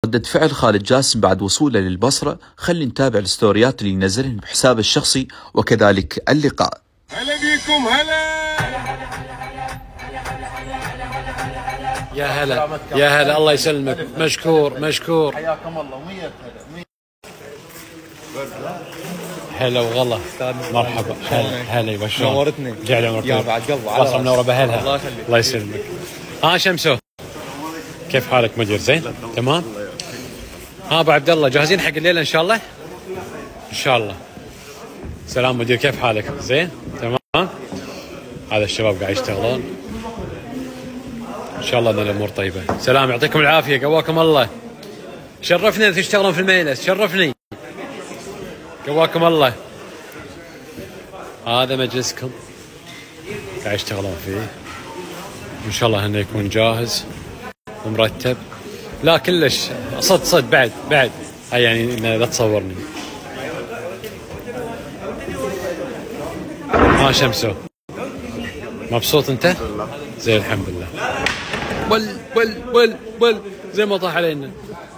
ردة فعل خالد جاسم بعد وصوله للبصرة. خلي نتابع الستوريات اللي نزلهم بحسابه الشخصي وكذلك اللقاء. هلا بيكم هلا يا هلا يا هلا، الله يسلمك، مشكور مشكور. حياكم الله. 100 هلا وغلا، مرحبا. هلا يبا، شلون؟ نورتني. جعل عمرك يا بعد قلب على راسها منوره باهلها. الله يخليك. الله يسلمك. ها شمسو، كيف حالك مدير؟ زين؟ تمام؟ ها ابو عبد الله، جاهزين حق الليله ان شاء الله؟ ان شاء الله. سلام مدير، كيف حالك؟ زين؟ تمام؟ هذا الشباب قاعد يشتغلون. ان شاء الله ان الامور طيبه. سلام، يعطيكم العافيه، قواكم الله. شرفني اذا تشتغلون في الميلس، شرفني. قواكم الله. هذا مجلسكم قاعد يشتغلون فيه، ان شاء الله انه يكون جاهز ومرتب. لا كلش صد بعد هاي يعني لا تصورني. ها شمسو، مبسوط انت؟ زين الحمد لله. ول زي ما طاح علينا.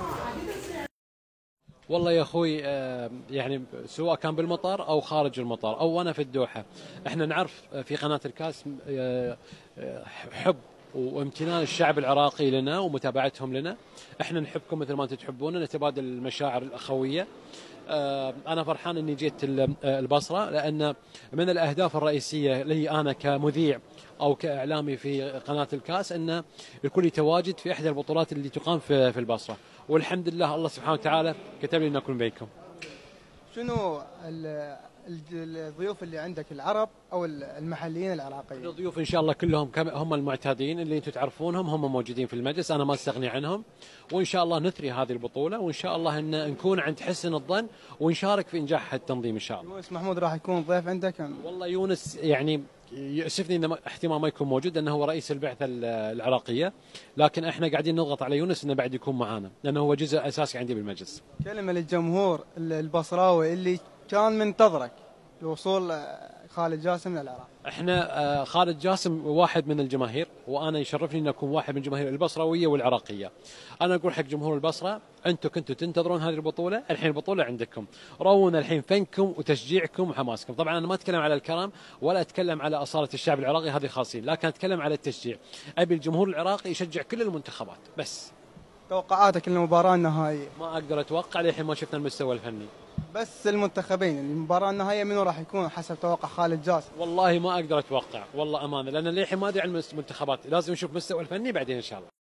والله يا اخوي، يعني سواء كان بالمطار او خارج المطار او انا في الدوحه، احنا نعرف في قناه الكاس حب وامتنان الشعب العراقي لنا ومتابعتهم لنا. احنا نحبكم مثل ما انتم تحبونا، نتبادل المشاعر الاخويه. انا فرحان اني جيت البصره، لان من الاهداف الرئيسيه لي انا كمذيع او كاعلامي في قناه الكاس ان يكون لي تواجد في احدى البطولات اللي تقام في البصره، والحمد لله الله سبحانه وتعالى كتب لي ان اكون بينكم. شنو الضيوف اللي عندك، العرب او المحليين العراقيين؟ الضيوف ان شاء الله كلهم هم المعتادين اللي انتم تعرفونهم، هم موجودين في المجلس، انا ما استغني عنهم. وان شاء الله نثري هذه البطوله، وان شاء الله ان نكون عند حسن الظن ونشارك في انجاح التنظيم ان شاء الله. يونس محمود راح يكون ضيف عندك؟ والله يونس يعني يؤسفني انه احتمال ما يكون موجود لانه هو رئيس البعثه العراقيه، لكن احنا قاعدين نضغط على يونس انه بعد يكون معانا لانه هو جزء اساسي عندي بالمجلس. كلمه للجمهور البصراوي اللي كان منتظرك لوصول خالد جاسم للعراق. احنا خالد جاسم واحد من الجماهير، وانا يشرفني ان اكون واحد من الجماهير البصراويه والعراقيه. انا اقول حق جمهور البصره، انتم كنتوا تنتظرون هذه البطوله، الحين البطوله عندكم، رونا الحين فنكم وتشجيعكم وحماسكم. طبعا انا ما اتكلم على الكلام ولا اتكلم على اصاله الشعب العراقي، هذه خاصين، لكن اتكلم على التشجيع. ابي الجمهور العراقي يشجع كل المنتخبات بس. توقعاتك للمباراه النهائيه؟ ما اقدر اتوقع للحين ما شفنا المستوى الفني. بس المنتخبين المباراه النهائيه منو راح يكون حسب توقع خالد جاسم؟ والله ما اقدر اتوقع، والله امانه، لان للحين ما ادري عن المنتخبات، لازم نشوف المستوى الفني بعدين ان شاء الله.